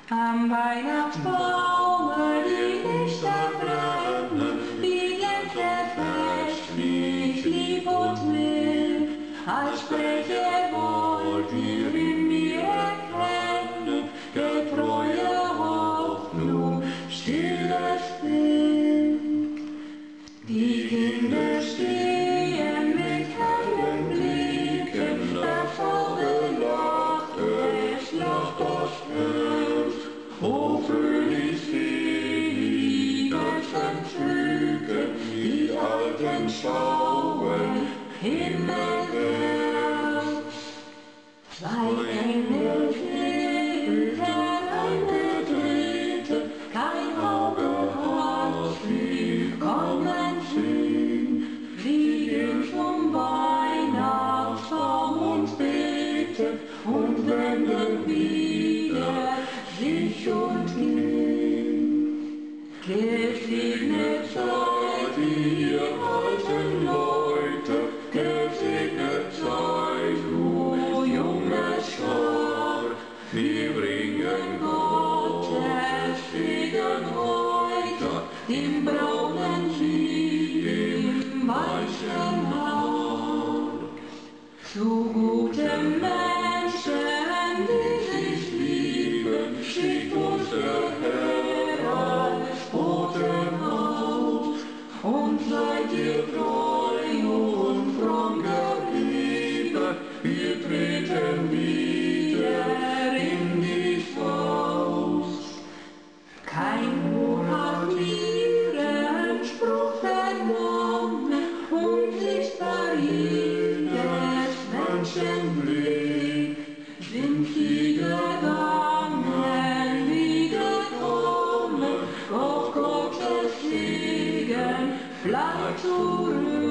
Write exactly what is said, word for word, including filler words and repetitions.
Am Weihnachtsbaume die Lichter brennen, wie glänzt er festlich, lieb und mild, als spreche wollt ihr in mir erkennen, getreue Hoffnung, stilles Bild. Die Kinder stehen mit hellen Blicken, das Auge lacht, es lacht das Herz. O fröhlich selig, das Entzücken, die Alten schauen, himmelwärts. Zwei Engel schweben hereingetreten, kein Auge hat sie kommen sehen. Sie gehen zum Weihnachtsbaum und beten und wenden wieder sich und gehen. Gesegnet seid ihr alten Leute, gesegnet seid du junge Schar. Wir bringen Gottes Segen heute, dem braunen Sieg im weißen Haar. Zu guten Menschen, die sich lieben, schickt uns der Herr als Boten aus. Und seid ihr treu und fromm geblieben, wir treten wieder in dies Haus. Kein Ohr hat ihren Spruch vernommen, unsichtbar ist des Menschen Blick. Sind sie gegangen, wie gekommen, doch Gottes Segen bleibt zurück.